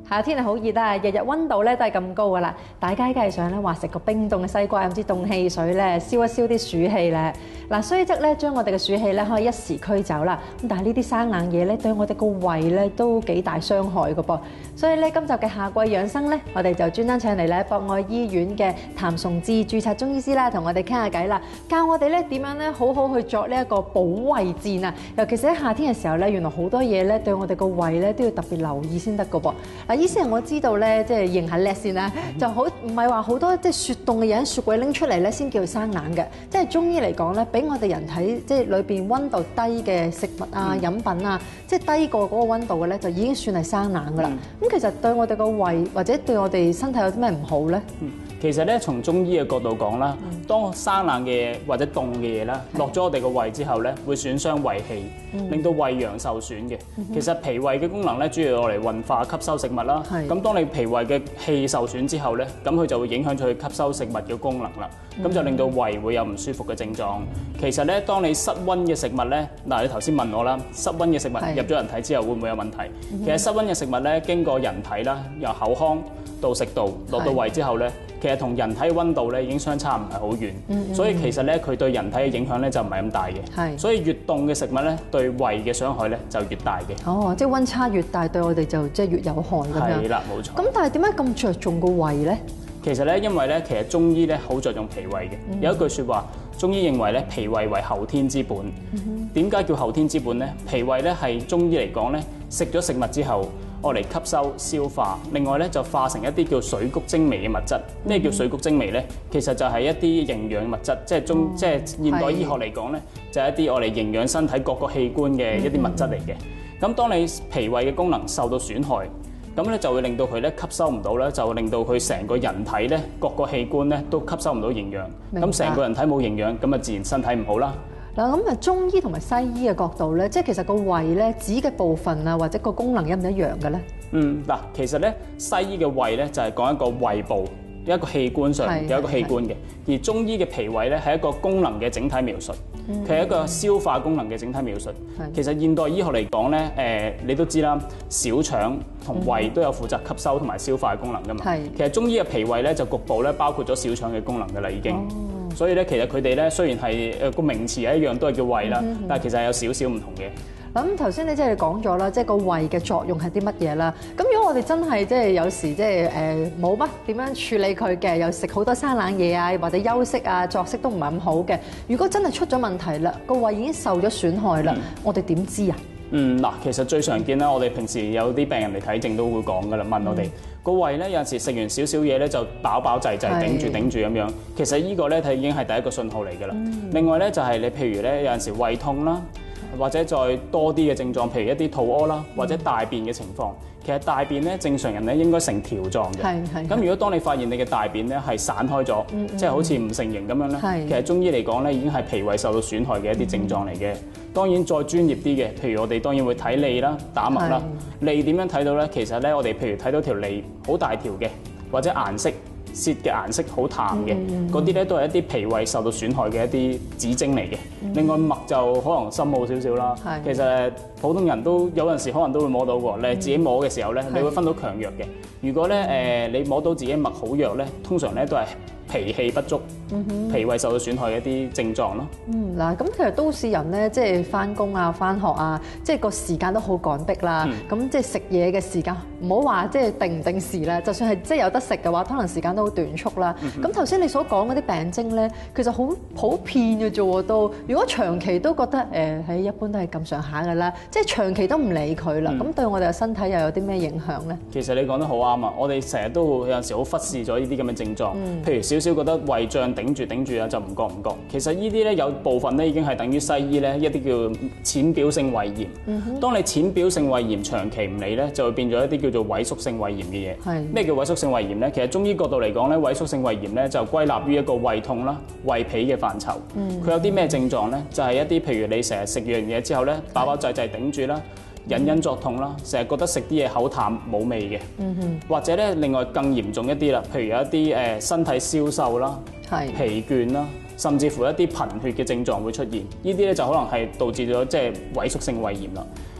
夏天係好熱啦，日日溫度咧都係咁高噶啦，大家梗係想咧話食個冰凍嘅西瓜，飲支凍汽水咧，消一消啲暑氣咧。嗱，雖則咧將我哋嘅暑氣咧可以一時驅走啦，咁但係呢啲生冷嘢咧對我哋個胃咧都幾大傷害噶噃。所以咧今集嘅夏季養生咧，我哋就專登請嚟咧博愛醫院嘅譚崇智註冊中醫師啦，同我哋傾下偈啦，教我哋咧點樣咧好好去作呢一個保胃戰啊！尤其是喺夏天嘅時候咧，原來好多嘢咧對我哋個胃咧都要特別留意先得噶噃。嗱，醫師我知道咧，即係認下叻先啦，就好唔係話好多即係雪凍嘅嘢喺雪櫃拎出嚟咧先叫佢生冷嘅，即係中醫嚟講咧，俾我哋人體即係裏邊溫度低嘅食物啊、飲品啊，即係低過嗰個溫度嘅咧，就已經算係生冷噶啦。咁其實對我哋個胃或者對我哋身體有啲咩唔好咧？ 其實咧，從中醫嘅角度講啦，當生冷嘅嘢或者凍嘅嘢啦，落咗我哋個胃之後咧，會損傷胃氣，令到胃陽受損嘅。其實脾胃嘅功能咧，主要攞嚟運化吸收食物啦。咁當你脾胃嘅氣受損之後咧，咁佢就會影響咗佢吸收食物嘅功能啦。咁就令到胃會有唔舒服嘅症狀。其實咧，當你室溫嘅食物咧，嗱你頭先問我啦，室溫嘅食物入咗人體之後會唔會有問題？其實室溫嘅食物咧，經過人體啦，由口腔到食道落到胃之後咧，其實同人體溫度咧已經相差唔係好遠，所以其實咧佢對人體嘅影響咧就唔係咁大嘅。所以越凍嘅食物咧對胃嘅傷害咧就越大嘅。哦，即係溫差越大，對我哋就即係越有害咁樣。係啦，冇錯。咁但係點解咁着重個胃咧？其實咧，因為咧，其實中醫咧好着重脾胃嘅。有一句説話，中醫認為咧，脾胃為後天之本。點解叫後天之本咧？脾胃咧係中醫嚟講咧，食咗食物之後，愛嚟吸收消化，另外咧就化成一啲叫水谷精微嘅物質。咩叫水谷精微咧？其實就係一啲營養物質，即係即係現代醫學嚟講咧，就係一啲愛嚟營養身體各個器官嘅一啲物質嚟嘅。咁當你脾胃嘅功能受到損害，咁咧就會令到佢咧吸收唔到咧，就會令到佢成個人體咧各個器官咧都吸收唔到營養，咁成個人體冇營養，咁啊自然身體唔好啦。嗱，咁啊中醫同埋西醫嘅角度咧，即係其實個胃咧指嘅部分啊，或者個功能一唔一樣嘅咧？嗱，其實咧西醫嘅胃咧就係講一個胃部一個器官上有一個器官嘅，而中醫嘅脾胃咧係一個功能嘅整體描述，佢係一個消化功能嘅整體描述。其實現代醫學嚟講咧，你都知啦，小腸同胃都有負責吸收同埋消化嘅功能噶嘛。其實中醫嘅脾胃咧就局部咧包括咗小腸嘅功能噶啦已經。所以咧，其實佢哋咧雖然係個名詞係一樣，都係叫胃啦，但係其實係有少少唔同嘅。咁頭先你即係講咗啦，即係個胃嘅作用係啲乜嘢啦？咁如果我哋真係即係有時即係冇乜點樣處理佢嘅，又食好多生冷嘢啊，或者休息啊、作息都唔係咁好嘅，如果真係出咗問題啦，個胃已經受咗損害啦，我哋點知啊？嗱，其實最常見啦，我哋平時有啲病人嚟睇症都會講噶啦，問我哋個胃咧有陣時食完少少嘢咧就飽飽滯滯頂住咁樣，其實呢個咧已經係第一個信號嚟噶啦。另外咧就係你譬如咧有陣時胃痛啦，或者再多啲嘅症狀，譬如一啲肚屙啦，或者大便嘅情況。其實大便咧正常人咧應該成條狀嘅，咁如果當你發現你嘅大便咧係散開咗，即係好似唔成形咁樣咧，其實中醫嚟講咧已經係脾胃受到損害嘅一啲症狀嚟嘅。當然再專業啲嘅，譬如我哋當然會睇脷啦、打脈啦。脷點樣睇到咧？其實咧我哋譬如睇到條脷好大條嘅，或者顏色舌嘅顏色好淡嘅，嗰啲咧都係一啲脾胃受到損害嘅一啲指徵嚟嘅。另外脈就可能深奧少少啦。其實普通人都有陣時可能都會摸到喎。你自己摸嘅時候咧，你會分到強弱嘅。如果咧你摸到自己脈好弱咧，通常咧都係脾氣不足、脾胃受到損害嘅一啲症狀咯。嗱，咁其實都市人咧，即係翻工啊、翻學啊，即係個時間都好趕迫啦。咁即係食嘢嘅時間，唔好話即係定唔定時啦。就算係即係有得食嘅話，可能時間都好短促啦。咁頭先你所講嗰啲病徵咧，其實好普遍嘅啫喎都。如果長期都覺得喺一般都係咁上下嘅啦，即係長期都唔理佢啦，咁對我哋嘅身體又有啲咩影響咧？其實你講得好啱啊！我哋成日都會有陣時好忽視咗呢啲咁嘅症狀，譬如少少覺得胃脹頂住啊，就唔覺。其實呢啲咧有部分咧已經係等於西醫咧一啲叫淺表性胃炎。當你淺表性胃炎長期唔理咧，就會變咗一啲叫做萎縮性胃炎嘅嘢。咩叫萎縮性胃炎咧？其實中醫角度嚟講咧，萎縮性胃炎咧就歸納於一個胃痛啦、胃痞嘅範疇。佢有啲咩症狀咧？就係一啲譬如你成日食完嘢之後咧，飽飽滯滯頂住啦。隱作痛啦，成日覺得食啲嘢口淡冇味嘅，或者咧另外更嚴重一啲啦，譬如有一啲身體消瘦啦、疲倦啦，甚至乎一啲貧血嘅症狀會出現，呢啲咧就可能係導致咗即係萎縮性胃炎啦。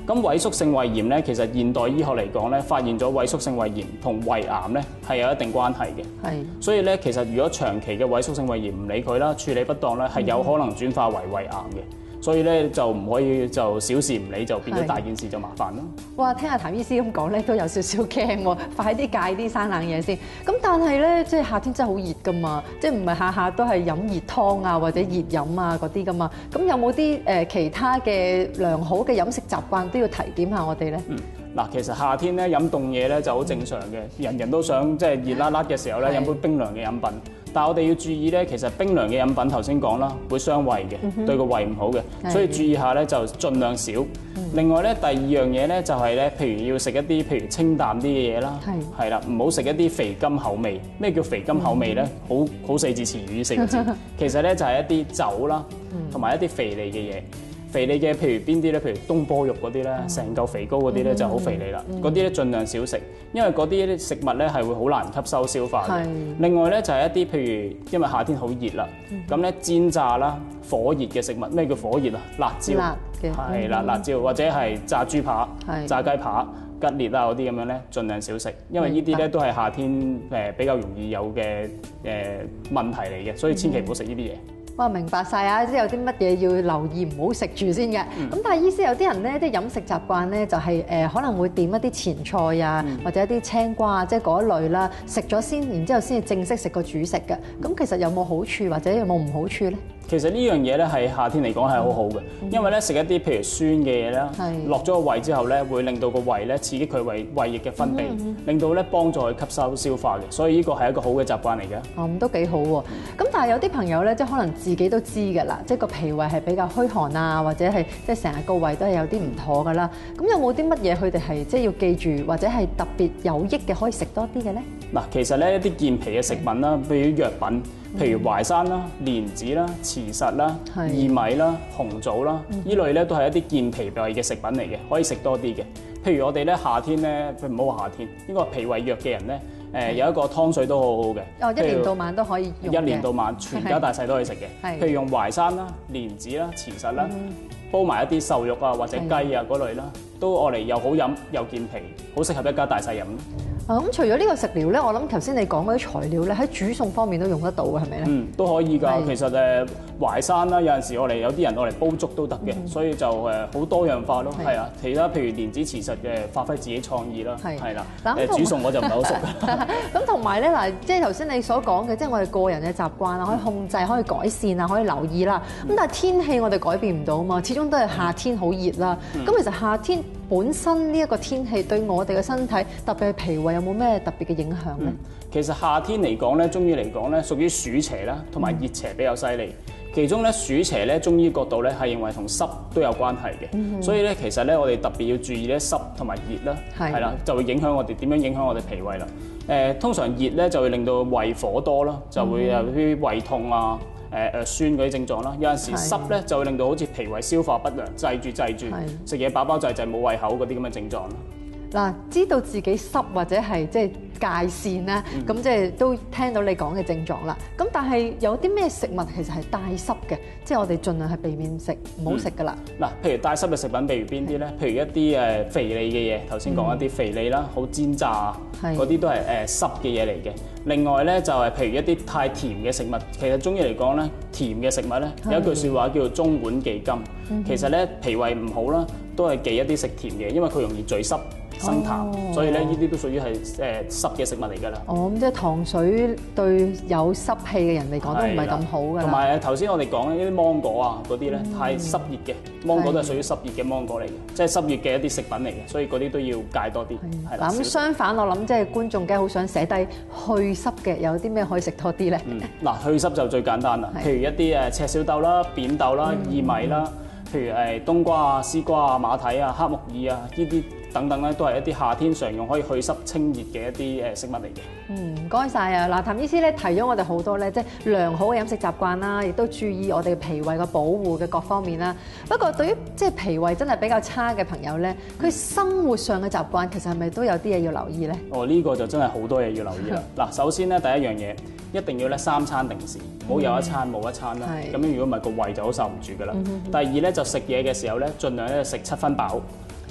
咁萎縮性胃炎咧，其實現代醫學嚟講咧，發現咗萎縮性胃炎同胃癌咧係有一定關係嘅。 係。 所以咧，其實如果長期嘅萎縮性胃炎唔理佢啦，處理不當咧，係有可能轉化為胃癌嘅。所以咧就唔可以就小事唔理就變咗大件事就麻煩咯。 哇！聽阿譚醫師咁講咧，都有少少驚喎，快啲戒啲生冷嘢先。咁但係咧，即係夏天真係好熱噶嘛，即係唔係下下都係飲熱湯啊或者熱飲啊嗰啲噶嘛。咁有冇啲其他嘅良好嘅飲食習慣都要提點下我哋咧？ 嗱，其實夏天咧飲凍嘢咧就好正常嘅，人人都想即係熱辣辣嘅時候咧飲杯冰涼嘅飲品。但係我哋要注意咧，其實冰涼嘅飲品頭先講啦，會傷胃嘅，對個胃唔好嘅，所以注意下咧就盡量少。另外咧，第二樣嘢咧就係咧，譬如要食一啲譬如清淡啲嘅嘢啦，係啦，唔好食一啲肥甘口味。咩叫肥甘口味咧？好四字詞語四個字，其實咧就係一啲酒啦，同埋一啲肥膩嘅嘢。肥膩嘅，譬如邊啲咧？譬如東坡肉嗰啲咧，成嚿肥膏嗰啲咧就好肥膩啦。嗰啲咧盡量少食，因為嗰啲食物咧係會好難吸收消化嘅。另外咧就係一啲譬如因為夏天好熱啦，咁咧煎炸啦、火熱嘅食物。咩叫火熱啊？辣椒，係啦，辣椒或者係炸豬扒、炸雞扒、吉列啊嗰啲咁樣咧，盡量少食，因為呢啲咧都係夏天比較容易有嘅問題嚟嘅，所以千祈唔好食呢啲嘢。 哇，明白晒啊！即係有啲乜嘢要留意，唔好食住先嘅。咁但係醫師有啲人咧，啲飲食習慣咧就係可能會點一啲前菜啊，或者一啲青瓜啊，即係嗰一類啦，食咗先，然之後先至正式食個主食嘅。咁其實有冇好處或者有冇唔好處咧？ 其實呢樣嘢咧係夏天嚟講係好好嘅，因為咧食一啲譬如酸嘅嘢啦，落咗個胃之後咧，會令到個胃咧刺激佢胃液嘅分泌，令到咧幫助佢吸收消化嘅，所以呢個係一個好嘅習慣嚟嘅。 哦，咁都幾好喎。咁但係有啲朋友咧，即係可能自己都知㗎啦，即係個脾胃係比較虛寒啊，或者係即係成日個胃都係有啲唔妥㗎啦。咁有冇啲乜嘢佢哋係即係要記住，或者係特別有益嘅可以食多啲嘅咧？嗱， 其實咧一啲健脾嘅食品啦，譬如藥品。譬如淮山啦、蓮子啦、慈實啦、薏米啦、紅棗啦，依類咧都係一啲健脾胃嘅食品嚟嘅，可以食多啲嘅。譬如我哋咧夏天咧，唔好話夏天，應該係脾胃弱嘅人咧，有一個湯水都好好嘅。哦， 一年到晚都可以用嘅。 一年到晚全家大細都可以食嘅。譬如用淮山啦、蓮子啦、慈實啦，煲埋一啲瘦肉啊或者雞啊嗰類啦，都愛嚟又好飲又健脾，好適合一家大細飲。 咁除咗呢個食療咧，我諗頭先你講嗰啲材料咧，喺煮餸方面都用得到嘅，係咪咧？ 都可以㗎。其實淮山啦，有陣時有啲人愛嚟煲粥都得嘅，所以就好多樣化咯。係啊，其他譬如蓮子、慈實嘅，發揮自己創意啦。係啦。煮餸我就唔係好熟。 咁同埋咧嗱，即係頭先你所講嘅，即係我哋個人嘅習慣啊，可以控制、可以改善啊，可以留意啦。咁但係天氣我哋改變唔到啊嘛，始終都係夏天好熱啦。咁其實夏天本身呢一個天氣對我哋嘅身體，特別係脾胃有冇咩特別嘅影響咧？ 其實夏天嚟講咧，中醫嚟講咧，屬於暑邪啦，同埋熱邪比較犀利。其中咧暑邪咧，中醫角度咧係認為同濕都有關係嘅。所以咧，其實咧我哋特別要注意咧濕同埋熱啦，係啦，就會影響我哋點樣影響我哋脾胃啦。通常熱咧就會令到胃火多啦，就會有啲胃痛啊。酸嗰啲症狀啦，有陣時濕咧就會令到好似脾胃消化不良，滯住食嘢飽滯冇胃口嗰啲咁嘅症狀啦。 嗱，知道自己濕或者係即係界線啦，咁即係都聽到你講嘅症狀啦。咁但係有啲咩食物其實係帶濕嘅，即係我哋盡量係避免食，唔好食噶啦。嗱， 譬如帶濕嘅食品，譬如邊啲咧？譬如一啲肥膩嘅嘢，頭先講一啲肥膩啦，好煎炸嗰啲都係濕嘅嘢嚟嘅。另外咧就係譬如一啲太甜嘅食物，其實中醫嚟講咧，甜嘅食物咧有一句説話叫做中脘忌甘。其實咧脾胃唔好啦，都係忌一啲食甜嘅，因為佢容易聚濕生痰，所以咧呢啲都屬於係濕嘅食物嚟㗎啦。 哦，咁即係糖水對有濕氣嘅人嚟講都唔係咁好㗎。同埋頭先我哋講呢啲芒果啊嗰啲咧，太濕熱嘅芒果都係屬於濕熱嘅芒果嚟嘅，即係濕熱嘅一啲食品嚟嘅，所以嗰啲都要戒多啲。係啦。咁相反，我諗即係觀眾梗係好想寫低去濕嘅，有啲咩可以食多啲咧？ 嗱，去濕就最簡單啦，譬如一啲赤小豆啦、扁豆啦、薏米啦。譬如冬瓜啊、絲瓜啊、馬蹄啊、黑木耳啊，呢啲等等咧，都係一啲夏天常用可以去濕清熱嘅一啲食物嚟嘅。唔該晒啊！嗱，譚醫師咧提咗我哋好多咧，即係良好嘅飲食習慣啦，亦都注意我哋脾胃嘅保護嘅各方面啦。不過對於即係脾胃真係比較差嘅朋友咧，佢生活上嘅習慣其實係咪都有啲嘢要留意咧？哦，呢個就真係好多嘢要留意啦。嗱，首先咧第一樣嘢一定要咧3餐定時，唔好有一餐冇一餐啦。咁樣如果唔係個胃就好受唔住噶啦。第二咧就食嘢嘅時候咧，盡量咧食7分飽。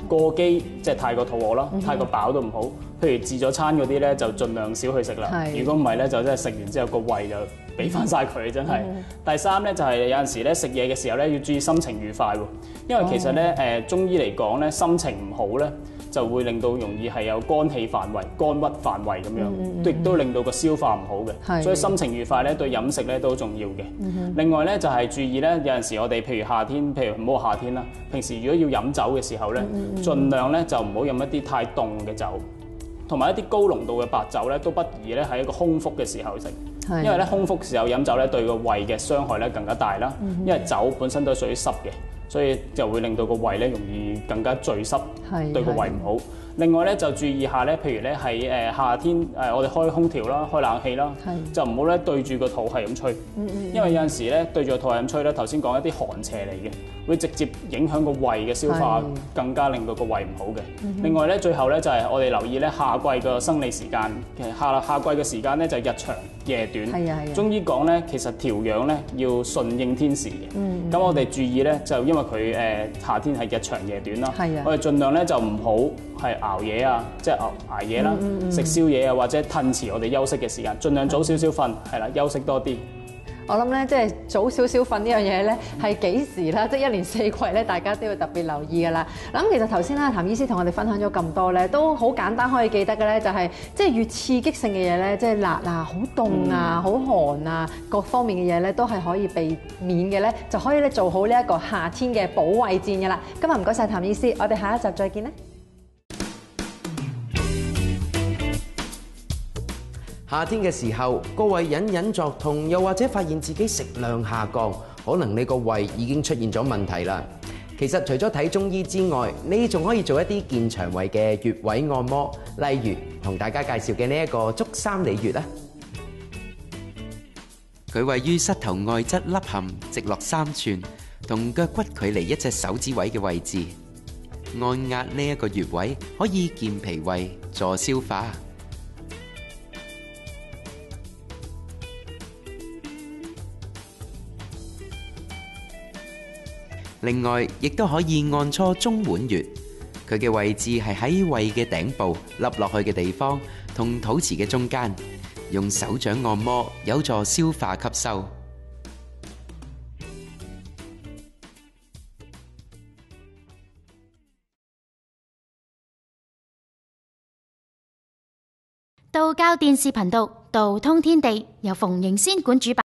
過飢即係太過肚餓啦，太過飽都唔好。譬如自助餐嗰啲咧，就盡量少去食啦。如果唔係咧，就真係食完之後個胃就俾翻晒佢，真係。第三咧就係有陣時咧食嘢嘅時候咧要注意心情愉快喎，因為其實咧中醫嚟講咧心情唔好咧，就會令到容易係有肝氣犯胃、肝鬱犯胃咁樣，亦都令到個消化唔好嘅。所以心情愉快咧對飲食咧都好重要嘅。另外咧就係注意咧，有陣時我哋譬如夏天，譬如唔好話夏天啦，平時如果要飲酒嘅時候咧，盡量咧就唔好飲一啲太凍嘅酒，同埋一啲高濃度嘅白酒咧，都不宜咧喺一個空腹嘅時候食。因為咧空腹時候飲酒咧對個胃嘅傷害咧更加大啦。因為酒本身都係屬於濕嘅，所以就會令到個胃咧容易更加聚濕，對個胃唔好。另外咧就注意下咧，譬如咧喺夏天我哋開空調啦、開冷氣啦，就唔好咧對住個肚係咁吹，因為有陣時咧對住個肚係咁吹咧，頭先講一啲寒邪嚟嘅，會直接影響個胃嘅消化，更加令到個胃唔好嘅。另外咧最後咧就係我哋留意咧夏季嘅生理時間，其實夏季嘅時間咧就日長夜短。中醫講咧其實調養咧要順應天時嘅，咁我哋注意咧就因為佢夏天係日長夜短啦，我哋盡量咧就唔好係熬夜啊，即係捱夜啦，食宵夜啊，或者褪遲我哋休息嘅時間，盡量早少少瞓，係啦，休息多啲。 我諗咧，即係早少少瞓呢樣嘢咧，係幾時啦？即係一年四季咧，大家都要特別留意㗎啦。咁其實頭先啦，譚醫師同我哋分享咗咁多咧，都好簡單可以記得嘅咧，就係即係越刺激性嘅嘢咧，即係辣啊、好凍啊、好寒啊，各方面嘅嘢咧，都係可以避免嘅咧，就可以咧做好呢一個夏天嘅保衛戰㗎啦。今日唔該晒譚醫師，我哋下一集再見啦。 夏天嘅時候，個胃隱隱作痛，又或者發現自己食量下降，可能你個胃已經出現咗問題啦。其實除咗睇中醫之外，你仲可以做一啲健腸胃嘅穴位按摩，例如同大家介紹嘅呢一個足三里穴啦。 佢位於膝頭外側凹陷，直落3寸，同腳骨距離1隻手指位嘅位置。按壓呢一個穴位可以健脾胃、助消化。另外，亦都可以按搓中脘穴，佢嘅位置係喺胃嘅頂部凹落去嘅地方，同肚臍嘅中間，用手掌按摩，有助消化吸收。 道教電視頻道《道通天地》由馮盈仙館主辦。